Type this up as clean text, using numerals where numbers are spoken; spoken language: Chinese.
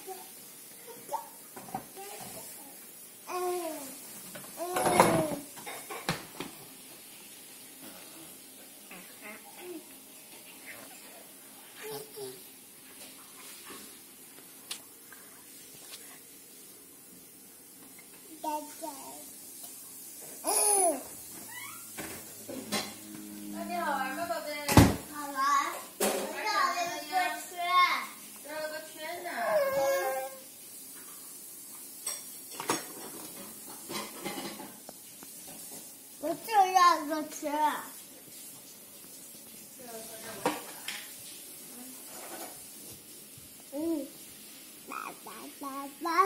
那你好玩吗，宝贝？ 好玩。我绕了一个圈。 绕了个圈呢。 我就绕了个圈。爸爸。